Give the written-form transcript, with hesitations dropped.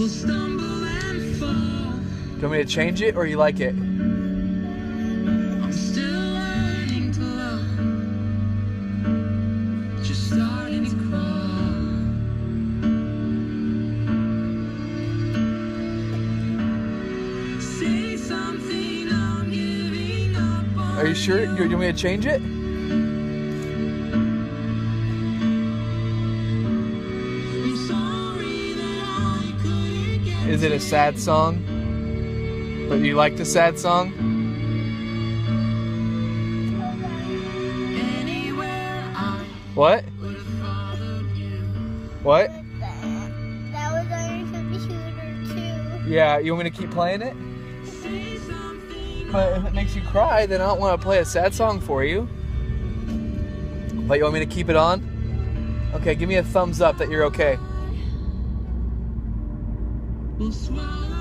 We'll stumble and fall. Do you want me to change it, or you like it? I'm still learning to love. Just starting to crawl. Say something, I'm giving up on. Are you sure? You want me to change it? I'm sorry that I couldn't get. Is it a sad song? But you like the sad song? Anywhere I What? would have followed you. What? That was on your computer too. Yeah, you want me to keep playing it? Say something. But if it makes you cry, then I don't want to play a sad song for you. But you want me to keep it on? Okay, give me a thumbs up that you're okay. We'll swallow